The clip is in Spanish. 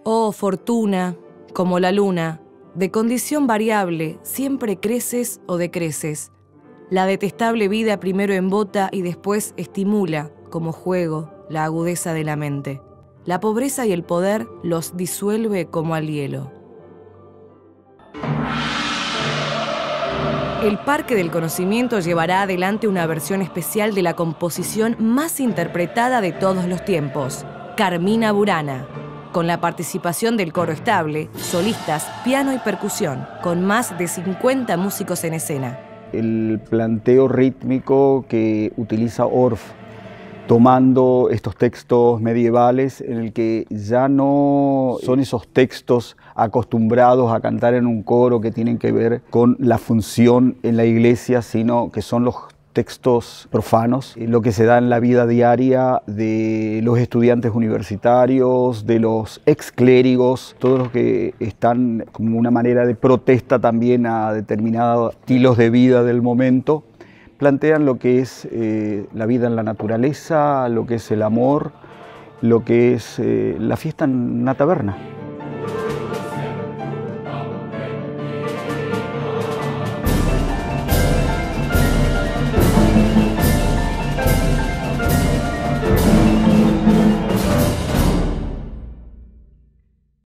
Oh fortuna, como la luna, de condición variable, siempre creces o decreces. La detestable vida primero embota y después estimula, como juego, la agudeza de la mente. La pobreza y el poder los disuelve como al hielo. El Parque del Conocimiento llevará adelante una versión especial de la composición más interpretada de todos los tiempos, Carmina Burana, con la participación del coro estable, solistas, piano y percusión, con más de 50 músicos en escena. El planteo rítmico que utiliza Orff, tomando estos textos medievales en el que ya no son esos textos acostumbrados a cantar en un coro que tienen que ver con la función en la iglesia, sino que son los textos profanos, lo que se da en la vida diaria de los estudiantes universitarios, de los exclérigos, todos los que están como una manera de protesta también a determinados estilos de vida del momento. Plantean lo que es la vida en la naturaleza, lo que es el amor, lo que es la fiesta en una taberna.